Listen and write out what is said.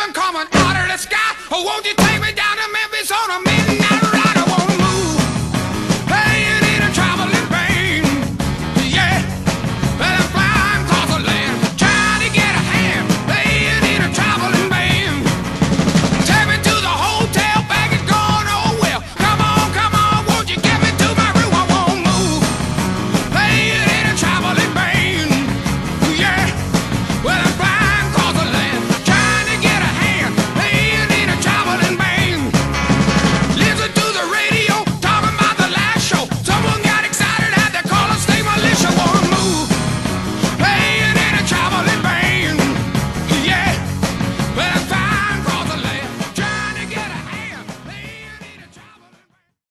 heaven coming out of the sky. Oh, won't you take me down to Memphis on a